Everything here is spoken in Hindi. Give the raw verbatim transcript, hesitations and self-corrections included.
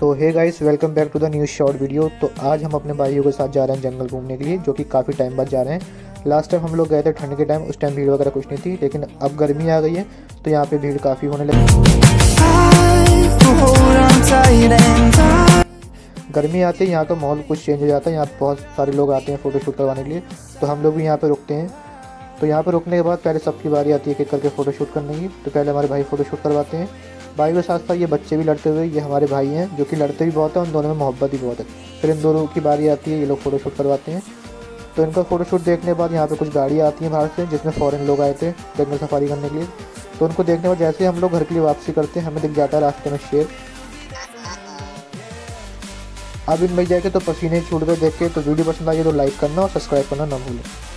तो hey guys, welcome back to the new short video. तो आज हम अपने भाइयों के साथ जा रहे हैं जंगल घूमने के लिए, जो कि काफ़ी टाइम बाद जा रहे हैं। लास्ट टाइम हम लोग गए थे ठंड के टाइम, उस टाइम भीड़ वगैरह कुछ नहीं थी, लेकिन अब गर्मी आ गई है तो यहाँ पे भीड़ काफ़ी होने लगी। गर्मी आती है यहाँ का माहौल कुछ चेंज हो जाता है। यहाँ बहुत सारे लोग आते हैं फ़ोटो शूट करवाने के लिए, तो हम लोग भी यहाँ पर रुकते हैं। तो यहाँ पर रुकने के बाद पहले सबकी बारी आती है एक एक करके फ़ोटो शूट करने की। तो पहले हमारे भाई फ़ोटो शूट करवाते हैं। भाई के साथ साथ ये बच्चे भी लड़ते हुए, ये हमारे भाई हैं जो कि लड़ते भी बहुत हैं, उन दोनों में मोहब्बत भी बहुत है। फिर इन दोनों की बारी आती है, ये लोग फ़ोटो शूट करवाते हैं। तो इनका फ़ोटो शूट देखने के बाद यहाँ पे कुछ गाड़ियाँ आती हैं बाहर से, जिसमें फ़ॉरेन लोग आए थे जंगल सफारी करने के लिए। तो उनको देखने के बाद जैसे ही हम लोग घर के लिए वापसी करते हैं, हमें दिख जाता है रास्ते में शेर। अब इन मिल जाएगा तो पसीने छूट गए देख के। तो वीडियो पसंद आई तो लाइक करना और सब्सक्राइब करना ना भूलें।